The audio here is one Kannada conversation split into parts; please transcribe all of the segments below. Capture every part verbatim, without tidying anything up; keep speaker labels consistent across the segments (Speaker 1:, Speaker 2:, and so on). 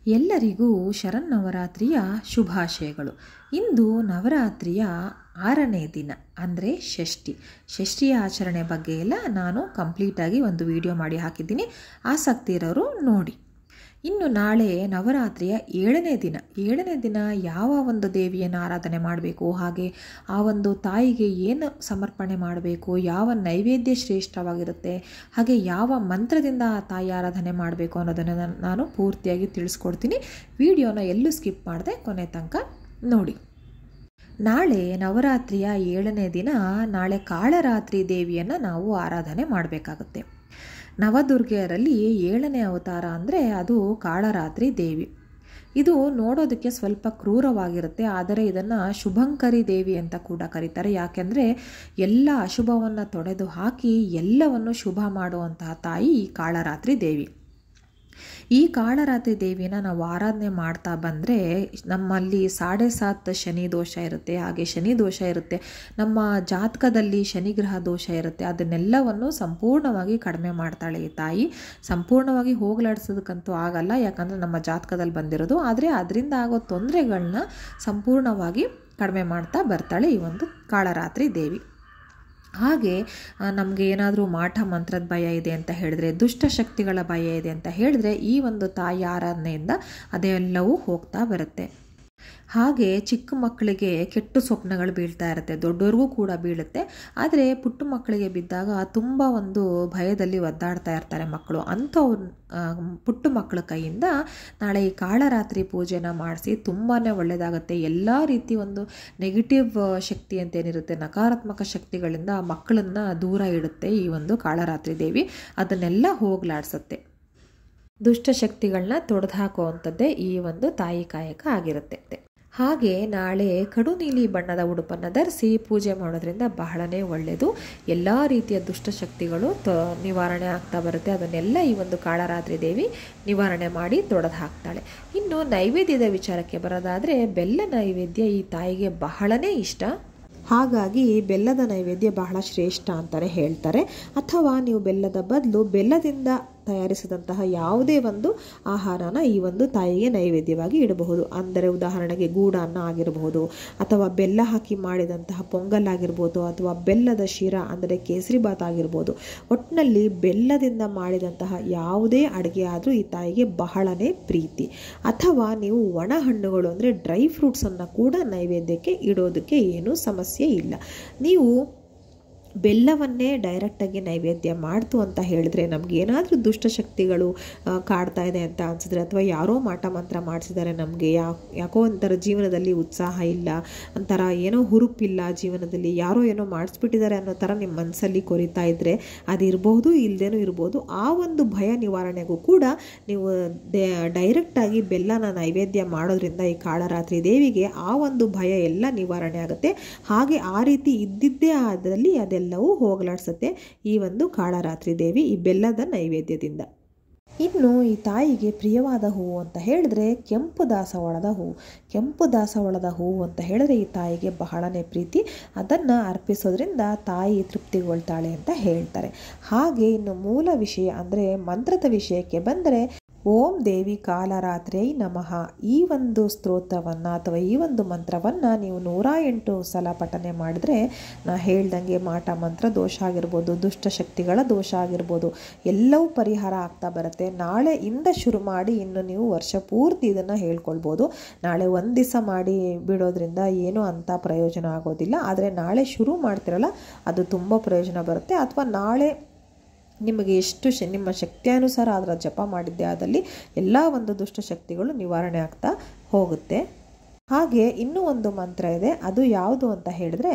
Speaker 1: ಎಲ್ಲರಿಗೂ ಶರನ್ನವರಾತ್ರಿಯ ಶುಭಾಶಯಗಳು. ಇಂದು ನವರಾತ್ರಿಯ ಆರನೇ ದಿನ ಅಂದರೆ ಷಷ್ಠಿ. ಷಷ್ಠಿಯ ಆಚರಣೆ ಬಗ್ಗೆ ಎಲ್ಲ ನಾನು ಕಂಪ್ಲೀಟಾಗಿ ಒಂದು ವಿಡಿಯೋ ಮಾಡಿ ಹಾಕಿದ್ದೀನಿ, ಆಸಕ್ತಿ ಇರೋರು ನೋಡಿ. ಇನ್ನು ನಾಳೆ ನವರಾತ್ರಿಯ ಏಳನೇ ದಿನ. ಏಳನೇ ದಿನ ಯಾವ ಒಂದು ದೇವಿಯನ್ನು ಆರಾಧನೆ ಮಾಡಬೇಕು, ಹಾಗೆ ಆ ಒಂದು ತಾಯಿಗೆ ಏನು ಸಮರ್ಪಣೆ ಮಾಡಬೇಕು, ಯಾವ ನೈವೇದ್ಯ ಶ್ರೇಷ್ಠವಾಗಿರುತ್ತೆ, ಹಾಗೆ ಯಾವ ಮಂತ್ರದಿಂದ ಆ ತಾಯಿ ಆರಾಧನೆ ಮಾಡಬೇಕು ಅನ್ನೋದನ್ನು ನಾನು ಪೂರ್ತಿಯಾಗಿ ತಿಳಿಸ್ಕೊಡ್ತೀನಿ. ವಿಡಿಯೋನ ಎಲ್ಲೂ ಸ್ಕಿಪ್ ಮಾಡದೆ ಕೊನೆ ತನಕ ನೋಡಿ. ನಾಳೆ ನವರಾತ್ರಿಯ ಏಳನೇ ದಿನ. ನಾಳೆ ಕಾಳರಾತ್ರಿ ದೇವಿಯನ್ನು ನಾವು ಆರಾಧನೆ ಮಾಡಬೇಕಾಗುತ್ತೆ. ನವದುರ್ಗೆಯರಲ್ಲಿ ಏಳನೇ ಅವತಾರ ಅಂದರೆ ಅದು ಕಾಳರಾತ್ರಿ ದೇವಿ. ಇದು ನೋಡೋದಕ್ಕೆ ಸ್ವಲ್ಪ ಕ್ರೂರವಾಗಿರುತ್ತೆ, ಆದರೆ ಇದನ್ನು ಶುಭಂಕರಿ ದೇವಿ ಅಂತ ಕೂಡ ಕರೀತಾರೆ. ಯಾಕೆಂದರೆ ಎಲ್ಲ ಅಶುಭವನ್ನು ತೊಡೆದು ಹಾಕಿ ಎಲ್ಲವನ್ನು ಶುಭ ಮಾಡುವಂತಹ ತಾಯಿ ಈ ಕಾಳರಾತ್ರಿ ದೇವಿ. ಈ ಕಾಳರಾತ್ರಿ ದೇವಿನ ನಾವು ಆರಾಧನೆ ಮಾಡ್ತಾ ಬಂದರೆ ನಮ್ಮಲ್ಲಿ ಸಾಡೆ ಸಾತ್ ಶನಿ ದೋಷ ಇರುತ್ತೆ, ಹಾಗೆ ಶನಿ ದೋಷ ಇರುತ್ತೆ, ನಮ್ಮ ಜಾತಕದಲ್ಲಿ ಶನಿಗ್ರಹ ದೋಷ ಇರುತ್ತೆ. ಅದನ್ನೆಲ್ಲವನ್ನು ಸಂಪೂರ್ಣವಾಗಿ ಕಡಿಮೆ ಮಾಡ್ತಾಳೆ ಈ ತಾಯಿ. ಸಂಪೂರ್ಣವಾಗಿ ಹೋಗಲಾಡಿಸೋದಕ್ಕಂತೂ ಆಗಲ್ಲ, ಯಾಕಂದರೆ ನಮ್ಮ ಜಾತಕದಲ್ಲಿ ಬಂದಿರೋದು. ಆದರೆ ಅದರಿಂದ ಆಗೋ ತೊಂದರೆಗಳನ್ನ ಸಂಪೂರ್ಣವಾಗಿ ಕಡಿಮೆ ಮಾಡ್ತಾ ಬರ್ತಾಳೆ ಈ ಒಂದು ಕಾಳರಾತ್ರಿ ದೇವಿ. ಹಾಗೆ ನಮಗೆ ಏನಾದರೂ ಮಾಟ ಮಂತ್ರದ ಭಯ ಇದೆ ಅಂತ ಹೇಳಿದ್ರೆ, ದುಷ್ಟಶಕ್ತಿಗಳ ಭಯ ಇದೆ ಅಂತ ಹೇಳಿದ್ರೆ ಈ ಒಂದು ತಾಯಿ ಆರಾಧನೆಯಿಂದ ಅದೆಲ್ಲವೂ ಹೋಗ್ತಾ ಬರುತ್ತೆ. ಹಾಗೆ ಚಿಕ್ಕ ಮಕ್ಕಳಿಗೆ ಕೆಟ್ಟ ಸ್ವಪ್ನಗಳು ಬೀಳ್ತಾ ಇರುತ್ತೆ, ದೊಡ್ಡವ್ರಿಗೂ ಕೂಡ ಬೀಳುತ್ತೆ. ಆದರೆ ಪುಟ್ಟ ಮಕ್ಕಳಿಗೆ ಬಿದ್ದಾಗ ತುಂಬ ಒಂದು ಭಯದಲ್ಲಿ ಒದ್ದಾಡ್ತಾ ಇರ್ತಾರೆ ಮಕ್ಕಳು. ಅಂಥವ್ರು ಪುಟ್ಟ ಮಕ್ಕಳ ಕೈಯಿಂದ ನಾಳೆ ಈ ಕಾಳರಾತ್ರಿ ಪೂಜೆನ ಮಾಡಿಸಿ ತುಂಬಾ ಒಳ್ಳೆಯದಾಗುತ್ತೆ. ಎಲ್ಲ ರೀತಿ ಒಂದು ನೆಗೆಟಿವ್ ಶಕ್ತಿ ಅಂತೇನಿರುತ್ತೆ, ನಕಾರಾತ್ಮಕ ಶಕ್ತಿಗಳಿಂದ ಮಕ್ಕಳನ್ನು ದೂರ ಇಡುತ್ತೆ ಈ ಒಂದು ಕಾಳರಾತ್ರಿ ದೇವಿ. ಅದನ್ನೆಲ್ಲ ಹೋಗಲಾಡಿಸುತ್ತೆ. ದುಷ್ಟಶಕ್ತಿಗಳನ್ನ ತೊಡೆದು ಹಾಕುವಂಥದ್ದೇ ಈ ಒಂದು ತಾಯಿ ಕಾಯಕ ಆಗಿರುತ್ತೆ. ಹಾಗೆ ನಾಳೆ ಕಡು ನೀಲಿ ಬಣ್ಣದ ಉಡುಪನ್ನು ಧರಿಸಿ ಪೂಜೆ ಮಾಡೋದ್ರಿಂದ ಬಹಳನೇ ಒಳ್ಳೆಯದು. ಎಲ್ಲ ರೀತಿಯ ದುಷ್ಟಶಕ್ತಿಗಳು ತ ನಿವಾರಣೆ ಆಗ್ತಾ ಬರುತ್ತೆ. ಅದನ್ನೆಲ್ಲ ಈ ಒಂದು ಕಾಳರಾತ್ರಿ ದೇವಿ ನಿವಾರಣೆ ಮಾಡಿ ತೊಡೆದು ಹಾಕ್ತಾಳೆ. ಇನ್ನು ನೈವೇದ್ಯದ ವಿಚಾರಕ್ಕೆ ಬರೋದಾದರೆ ಬೆಲ್ಲ ನೈವೇದ್ಯ ಈ ತಾಯಿಗೆ ಬಹಳನೇ ಇಷ್ಟ. ಹಾಗಾಗಿ ಬೆಲ್ಲದ ನೈವೇದ್ಯ ಬಹಳ ಶ್ರೇಷ್ಠ ಅಂತಲೇ ಹೇಳ್ತಾರೆ. ಅಥವಾ ನೀವು ಬೆಲ್ಲದ ಬದಲು ಬೆಲ್ಲದಿಂದ ತಯಾರಿಸಿದಂತಹ ಯಾವುದೇ ಒಂದು ಆಹಾರನ ಈ ಒಂದು ತಾಯಿಗೆ ನೈವೇದ್ಯವಾಗಿ ಇಡಬಹುದು. ಅಂದರೆ ಉದಾಹರಣೆಗೆ ಗೂಡಾನ್ನ ಆಗಿರಬಹುದು, ಅಥವಾ ಬೆಲ್ಲ ಹಾಕಿ ಮಾಡಿದಂತಹ ಪೊಂಗಲ್ ಆಗಿರ್ಬೋದು, ಅಥವಾ ಬೆಲ್ಲದ ಶಿರಾ ಅಂದರೆ ಕೇಸರಿ ಬಾತ್ ಆಗಿರ್ಬೋದು. ಒಟ್ಟಿನಲ್ಲಿ ಬೆಲ್ಲದಿಂದ ಮಾಡಿದಂತಹ ಯಾವುದೇ ಅಡುಗೆ ಆದರೂ ಈ ತಾಯಿಗೆ ಬಹಳನೇ ಪ್ರೀತಿ. ಅಥವಾ ನೀವು ಒಣ ಹಣ್ಣುಗಳು ಅಂದರೆ ಡ್ರೈ ಫ್ರೂಟ್ಸನ್ನು ಕೂಡ ನೈವೇದ್ಯಕ್ಕೆ ಇಡೋದಕ್ಕೆ ಏನೂ ಸಮಸ್ಯೆ ಇಲ್ಲ. ನೀವು ಬೆಲ್ಲವನ್ನೇ ಡೈರೆಕ್ಟಾಗಿ ನೈವೇದ್ಯ ಮಾಡ್ತು ಅಂತ ಹೇಳಿದ್ರೆ, ನಮಗೇನಾದರೂ ದುಷ್ಟಶಕ್ತಿಗಳು ಕಾಡ್ತಾ ಇದೆ ಅಂತ ಅನಿಸಿದ್ರೆ, ಅಥವಾ ಯಾರೋ ಮಾಟ ಮಂತ್ರ ಮಾಡಿಸಿದ್ದಾರೆ, ನಮಗೆ ಯಾ ಯಾಕೋ ಒಂಥರ ಜೀವನದಲ್ಲಿ ಉತ್ಸಾಹ ಇಲ್ಲ, ಒಂಥರ ಏನೋ ಹುರುಪಿಲ್ಲ ಜೀವನದಲ್ಲಿ, ಯಾರೋ ಏನೋ ಮಾಡಿಸ್ಬಿಟ್ಟಿದ್ದಾರೆ ಅನ್ನೋ ಥರ ನಿಮ್ಮ ಮನಸ್ಸಲ್ಲಿ ಕೊರಿತಾ ಇದ್ದರೆ ಅದಿರ್ಬೋದು, ಇಲ್ಲದೇನೂ ಇರ್ಬೋದು. ಆ ಒಂದು ಭಯ ನಿವಾರಣೆಗೂ ಕೂಡ ನೀವು ಡೈರೆಕ್ಟಾಗಿ ಬೆಲ್ಲನ ನೈವೇದ್ಯ ಮಾಡೋದ್ರಿಂದ ಈ ಕಾಳರಾತ್ರಿ ದೇವಿಗೆ ಆ ಒಂದು ಭಯ ಎಲ್ಲ ನಿವಾರಣೆ ಆಗುತ್ತೆ. ಹಾಗೆ ಆ ರೀತಿ ಇದ್ದಿದ್ದೇ ಅದರಲ್ಲಿ ಅದೆಲ್ಲ ಎಲ್ಲವೂ ಹೋಗಲಾಡಿಸುತ್ತೆ ಈ ಒಂದು ಕಾಳರಾತ್ರಿ ದೇವಿ ಈ ಬೆಲ್ಲದ ನೈವೇದ್ಯದಿಂದ. ಇನ್ನು ಈ ತಾಯಿಗೆ ಪ್ರಿಯವಾದ ಹೂವು ಅಂತ ಹೇಳಿದ್ರೆ ಕೆಂಪು ದಾಸವಾಳದ ಹೂವು. ಕೆಂಪು ದಾಸವಾಳದ ಹೂವು ಅಂತ ಹೇಳಿದ್ರೆ ಈ ತಾಯಿಗೆ ಬಹಳನೇ ಪ್ರೀತಿ. ಅದನ್ನು ಅರ್ಪಿಸೋದ್ರಿಂದ ತಾಯಿ ತೃಪ್ತಿಗೊಳ್ತಾಳೆ ಅಂತ ಹೇಳ್ತಾರೆ. ಹಾಗೆ ಇನ್ನು ಮೂಲ ವಿಷಯ ಅಂದರೆ ಮಂತ್ರದ ವಿಷಯಕ್ಕೆ ಬಂದರೆ, ಓಂ ದೇವಿ ಕಾಳರಾತ್ರಿ ನಮಃ ಈ ಒಂದು ಸ್ತೋತ್ರವನ್ನು ಅಥವಾ ಈ ಒಂದು ಮಂತ್ರವನ್ನು ನೀವು ನೂರ ಎಂಟು ಸಲ ಪಠನೆ ಮಾಡಿದ್ರೆ, ನಾ ಹೇಳ್ದಂಗೆ ಮಾಟ ಮಂತ್ರ ದೋಷ ಆಗಿರ್ಬೋದು, ದುಷ್ಟಶಕ್ತಿಗಳ ದೋಷ ಆಗಿರ್ಬೋದು, ಎಲ್ಲವೂ ಪರಿಹಾರ ಆಗ್ತಾ ಬರುತ್ತೆ. ನಾಳೆಯಿಂದ ಶುರು ಮಾಡಿ ಇನ್ನು ನೀವು ವರ್ಷ ಪೂರ್ತಿ ಇದನ್ನು ಹೇಳ್ಕೊಳ್ಬೋದು. ನಾಳೆ ಒಂದು ದಿವಸ ಮಾಡಿ ಬಿಡೋದ್ರಿಂದ ಏನೂ ಅಂಥ ಪ್ರಯೋಜನ ಆಗೋದಿಲ್ಲ. ಆದರೆ ನಾಳೆ ಶುರು ಮಾಡ್ತಿರಲ್ಲ ಅದು ತುಂಬ ಪ್ರಯೋಜನ ಬರುತ್ತೆ. ಅಥವಾ ನಾಳೆ ನಿಮಗೆ ಎಷ್ಟು ಶ ನಿಮ್ಮ ಶಕ್ತಿಯಾನುಸಾರ ಅದರ ಜಪ ಮಾಡಿದ್ದೆ ಆದಲ್ಲಿ ಎಲ್ಲ ಒಂದು ದುಷ್ಟಶಕ್ತಿಗಳು ನಿವಾರಣೆ ಆಗ್ತಾ ಹೋಗುತ್ತೆ. ಹಾಗೆ ಇನ್ನೂ ಒಂದು ಮಂತ್ರ ಇದೆ, ಅದು ಯಾವುದು ಅಂತ ಹೇಳಿದ್ರೆ,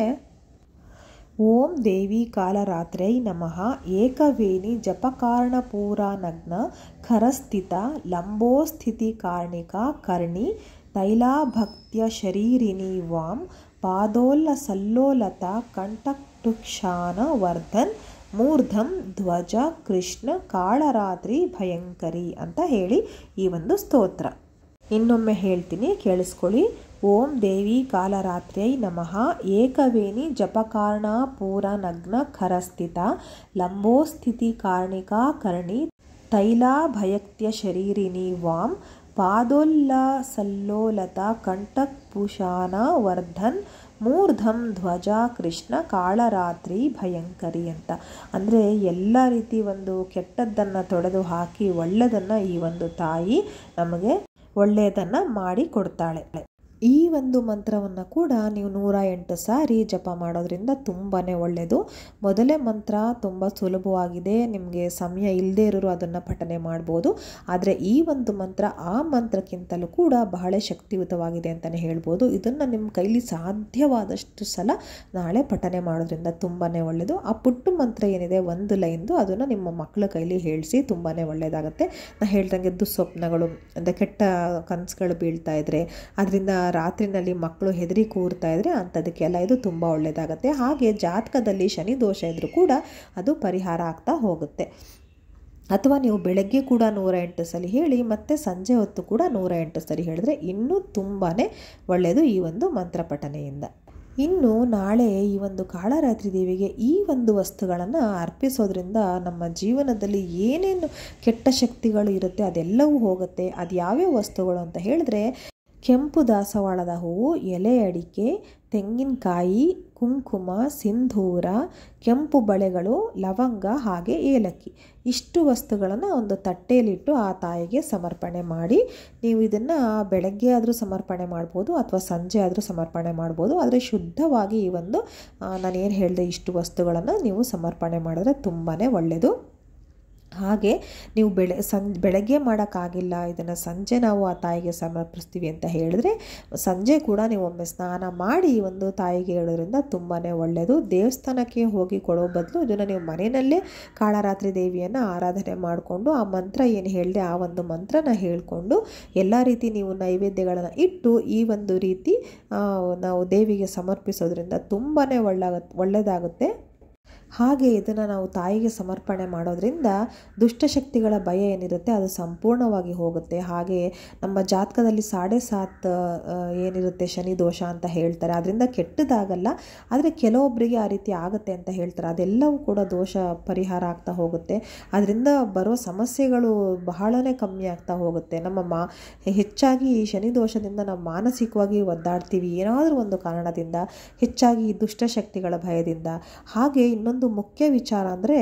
Speaker 1: ಓಂ ದೇವಿ ಕಾಳರಾತ್ರಿ ನಮಃ ಏಕವೇಣಿ ಜಪಕಾರಣ ಪೂರ ನಗ್ನ ಖರಸ್ಥಿತ ಲಂಬೋಸ್ಥಿತಿ ಕಾರ್ಣಿಕ ಕರ್ಣಿ ತೈಲಾಭಕ್ತ್ಯ ಶರೀರಿಣಿ ವಾಂ ಪಾದೋಲ್ಲ ಸಲ್ಲೋಲತ ಕಂಠಕ್ಷಾನ ವರ್ಧನ್ ಮೂರ್ಧಂ ಧ್ವಜ ಕೃಷ್ಣ ಕಾಳರಾತ್ರಿ ಭಯಂಕರಿ ಅಂತ ಹೇಳಿ ಈ ಒಂದು ಸ್ತೋತ್ರ. ಇನ್ನೊಮ್ಮೆ ಹೇಳ್ತೀನಿ, ಕೇಳಿಸ್ಕೊಳ್ಳಿ. ಓಂ ದೇವಿ ಕಾಳರಾತ್ರಿ ನಮಃ ಏಕವೇಣಿ ಜಪಕಾರಣ ಪೂರ ನಗ್ನ ಖರಸ್ಥಿತ ಲಂಬೋಸ್ಥಿತಿ ಕಾರ್ಣಿಕಾ ಕರ್ಣಿ ತೈಲಾಭಯಕ್ತ್ಯ ಶರೀರಿಣಿ ವಾಂ ಪಾದೋಲ್ಲಾಸಲ್ಲೋಲತ ಕಂಠಪುಷಾನ ವರ್ಧನ್ ಮೂರ್ಧಂ ಧ್ವಜ ಕೃಷ್ಣ ಕಾಳರಾತ್ರಿ ಭಯಂಕರಿ ಅಂತ. ಅಂದರೆ ಎಲ್ಲ ರೀತಿ ಒಂದು ಕೆಟ್ಟದ್ದನ್ನು ತೊಡೆದು ಹಾಕಿ ಒಳ್ಳೆಯದನ್ನು ಈ ಒಂದು ತಾಯಿ ನಮಗೆ ಒಳ್ಳೆಯದನ್ನು ಮಾಡಿ ಕೊಡ್ತಾಳೆ. ಈ ಒಂದು ಮಂತ್ರವನ್ನು ಕೂಡ ನೀವು ನೂರ ಎಂಟು ಸಾರಿ ಜಪ ಮಾಡೋದ್ರಿಂದ ತುಂಬಾ ಒಳ್ಳೆಯದು. ಮೊದಲೇ ಮಂತ್ರ ತುಂಬ ಸುಲಭವಾಗಿದೆ, ನಿಮಗೆ ಸಮಯ ಇಲ್ಲದೇ ಇರೋರು ಅದನ್ನು ಪಠನೆ ಮಾಡ್ಬೋದು. ಆದರೆ ಈ ಒಂದು ಮಂತ್ರ ಆ ಮಂತ್ರಕ್ಕಿಂತಲೂ ಕೂಡ ಬಹಳ ಶಕ್ತಿಯುತವಾಗಿದೆ ಅಂತಲೇ ಹೇಳ್ಬೋದು. ಇದನ್ನು ನಿಮ್ಮ ಕೈಲಿ ಸಾಧ್ಯವಾದಷ್ಟು ಸಲ ನಾಳೆ ಪಠನೆ ಮಾಡೋದ್ರಿಂದ ತುಂಬಾ ಒಳ್ಳೆಯದು. ಆ ಪುಟ್ಟು ಮಂತ್ರ ಏನಿದೆ ಒಂದು ಲೈನ್ದು, ಅದನ್ನು ನಿಮ್ಮ ಮಕ್ಕಳ ಕೈಲಿ ಹೇಳಿಸಿ ತುಂಬಾ ಒಳ್ಳೆಯದಾಗುತ್ತೆ. ನಾನು ಹೇಳ್ದಂಗೆ ದುಸ್ವಪ್ನಗಳು ಅಂದರೆ ಕೆಟ್ಟ ಕನಸುಗಳು ಬೀಳ್ತಾ ಇದ್ದರೆ, ಅದರಿಂದ ರಾತ್ರಿನಲ್ಲಿ ಮಕ್ಕಳು ಹೆದರಿ ಕೂರ್ತಾ ಇದ್ದರೆ ಅಂಥದಕ್ಕೆಲ್ಲ ಇದು ತುಂಬ ಒಳ್ಳೆಯದಾಗುತ್ತೆ. ಹಾಗೆ ಜಾತಕದಲ್ಲಿ ಶನಿ ದೋಷ ಇದ್ದರೂ ಕೂಡ ಅದು ಪರಿಹಾರ ಆಗ್ತಾ ಹೋಗುತ್ತೆ. ಅಥವಾ ನೀವು ಬೆಳಗ್ಗೆ ಕೂಡ ನೂರ ಎಂಟು ಸಲ ಹೇಳಿ ಮತ್ತು ಸಂಜೆ ಹೊತ್ತು ಕೂಡ ನೂರ ಎಂಟು ಸಲ ಹೇಳಿದ್ರೆ ಇನ್ನೂ ತುಂಬಾ ಒಳ್ಳೆಯದು ಈ ಒಂದು ಮಂತ್ರ ಪಠನೆಯಿಂದ. ಇನ್ನು ನಾಳೆ ಈ ಒಂದು ಕಾಳರಾತ್ರಿ ದೇವಿಗೆ ಈ ಒಂದು ವಸ್ತುಗಳನ್ನು ಅರ್ಪಿಸೋದ್ರಿಂದ ನಮ್ಮ ಜೀವನದಲ್ಲಿ ಏನೇನು ಕೆಟ್ಟ ಶಕ್ತಿಗಳು ಇರುತ್ತೆ ಅದೆಲ್ಲವೂ ಹೋಗುತ್ತೆ. ಅದು ಯಾವ್ಯಾವ ವಸ್ತುಗಳು ಅಂತ ಹೇಳಿದ್ರೆ, ಕೆಂಪು ದಾಸವಾಳದ ಹೂವು, ಎಲೆ ಅಡಿಕೆ, ತೆಂಗಿನಕಾಯಿ, ಕುಂಕುಮ, ಸಿಂಧೂರ, ಕೆಂಪು ಬಳೆಗಳು, ಲವಂಗ ಹಾಗೆ ಏಲಕ್ಕಿ. ಇಷ್ಟು ವಸ್ತುಗಳನ್ನು ಒಂದು ತಟ್ಟೆಯಲ್ಲಿಟ್ಟು ಆ ತಾಯಿಗೆ ಸಮರ್ಪಣೆ ಮಾಡಿ, ನೀವು ಇದನ್ನು ಬೆಳಗ್ಗೆ ಆದರೂ ಸಮರ್ಪಣೆ ಮಾಡ್ಬೋದು ಅಥವಾ ಸಂಜೆ ಆದರೂ ಸಮರ್ಪಣೆ ಮಾಡ್ಬೋದು. ಆದರೆ ಶುದ್ಧವಾಗಿ ಈ ಒಂದು ನಾನೇನು ಹೇಳಿದೆ ಇಷ್ಟು ವಸ್ತುಗಳನ್ನು ನೀವು ಸಮರ್ಪಣೆ ಮಾಡಿದ್ರೆ ತುಂಬಾ ಒಳ್ಳೆಯದು. ಹಾಗೆ ನೀವು ಬೆಳೆ ಸಂಜೆ ಬೆಳಗ್ಗೆ ಮಾಡೋಕ್ಕಾಗಿಲ್ಲ, ಇದನ್ನು ಸಂಜೆ ನಾವು ಆ ತಾಯಿಗೆ ಸಮರ್ಪಿಸ್ತೀವಿ ಅಂತ ಹೇಳಿದ್ರೆ ಸಂಜೆ ಕೂಡ ನೀವು ಒಮ್ಮೆ ಸ್ನಾನ ಮಾಡಿ ಒಂದು ತಾಯಿಗೆ ಹೇಳೋದ್ರಿಂದ ತುಂಬಾ ಒಳ್ಳೆಯದು. ದೇವಸ್ಥಾನಕ್ಕೆ ಹೋಗಿ ಕೊಡೋ ಬದಲು ಇದನ್ನು ನೀವು ಮನೆಯಲ್ಲೇ ಕಾಳರಾತ್ರಿ ದೇವಿಯನ್ನು ಆರಾಧನೆ ಮಾಡಿಕೊಂಡು ಆ ಮಂತ್ರ ಏನು ಹೇಳಿದೆ ಆ ಒಂದು ಮಂತ್ರನ ಹೇಳಿಕೊಂಡು ಎಲ್ಲ ರೀತಿ ನೀವು ನೈವೇದ್ಯಗಳನ್ನು ಇಟ್ಟು ಈ ಒಂದು ರೀತಿ ನಾವು ದೇವಿಗೆ ಸಮರ್ಪಿಸೋದ್ರಿಂದ ತುಂಬಾ ಒಳ್ಳೆ ಒಳ್ಳೆಯದಾಗುತ್ತೆ. ಹಾಗೆ ಇದನ್ನು ನಾವು ತಾಯಿಗೆ ಸಮರ್ಪಣೆ ಮಾಡೋದ್ರಿಂದ ದುಷ್ಟಶಕ್ತಿಗಳ ಭಯ ಏನಿರುತ್ತೆ ಅದು ಸಂಪೂರ್ಣವಾಗಿ ಹೋಗುತ್ತೆ. ಹಾಗೆ ನಮ್ಮ ಜಾತಕದಲ್ಲಿ ಸಾಡೆ ಸಾತ್ ಏನಿರುತ್ತೆ ಶನಿ ದೋಷ ಅಂತ ಹೇಳ್ತಾರೆ, ಅದರಿಂದ ಕೆಟ್ಟದಾಗಲ್ಲ, ಆದರೆ ಕೆಲವೊಬ್ಬರಿಗೆ ಆ ರೀತಿ ಆಗುತ್ತೆ ಅಂತ ಹೇಳ್ತಾರೆ. ಅದೆಲ್ಲವೂ ಕೂಡ ದೋಷ ಪರಿಹಾರ ಆಗ್ತಾ ಹೋಗುತ್ತೆ. ಅದರಿಂದ ಬರೋ ಸಮಸ್ಯೆಗಳು ಬಹಳನೇ ಕಮ್ಮಿ ಆಗ್ತಾ ಹೋಗುತ್ತೆ. ನಮ್ಮ ಮಾ ಹೆಚ್ಚಾಗಿ ಈ ಶನಿ ದೋಷದಿಂದ ನಾವು ಮಾನಸಿಕವಾಗಿ ಒದ್ದಾಡ್ತೀವಿ ಏನಾದರೂ ಒಂದು ಕಾರಣದಿಂದ, ಹೆಚ್ಚಾಗಿ ದುಷ್ಟಶಕ್ತಿಗಳ ಭಯದಿಂದ. ಹಾಗೆ ಇನ್ನೊಂದು ಮುಖ್ಯ ವಿಚಾರ ಅಂದರೆ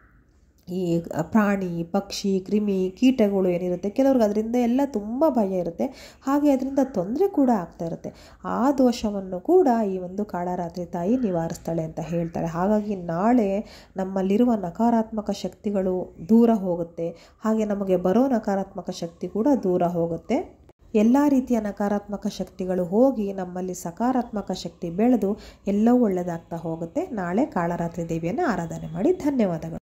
Speaker 1: ಈ ಪ್ರಾಣಿ ಪಕ್ಷಿ ಕ್ರಿಮಿ ಕೀಟಗಳು ಏನಿರುತ್ತೆ ಕೆಲವ್ರಿಗೆ ಅದರಿಂದ ಎಲ್ಲ ತುಂಬ ಭಯ ಇರುತ್ತೆ. ಹಾಗೆ ಅದರಿಂದ ತೊಂದರೆ ಕೂಡ ಆಗ್ತಾ ಇರುತ್ತೆ. ಆ ದೋಷವನ್ನು ಕೂಡ ಈ ಒಂದು ಕಾಳರಾತ್ರಿ ತಾಯಿ ನಿವಾರಿಸ್ತಾಳೆ ಅಂತ ಹೇಳ್ತಾರೆ. ಹಾಗಾಗಿ ನಾಳೆ ನಮ್ಮಲ್ಲಿರುವ ನಕಾರಾತ್ಮಕ ಶಕ್ತಿಗಳು ದೂರ ಹೋಗುತ್ತೆ. ಹಾಗೆ ನಮಗೆ ಬರೋ ನಕಾರಾತ್ಮಕ ಶಕ್ತಿ ಕೂಡ ದೂರ ಹೋಗುತ್ತೆ. ಎಲ್ಲ ರೀತಿಯ ನಕಾರಾತ್ಮಕ ಶಕ್ತಿಗಳು ಹೋಗಿ ನಮ್ಮಲ್ಲಿ ಸಕಾರಾತ್ಮಕ ಶಕ್ತಿ ಬೆಳೆದು ಎಲ್ಲವೂ ಒಳ್ಳೆಯದಾಗ್ತಾ ಹೋಗುತ್ತೆ. ನಾಳೆ ಕಾಳರಾತ್ರಿ ದೇವಿಯನ್ನು ಆರಾಧನೆ ಮಾಡಿ. ಧನ್ಯವಾದಗಳು.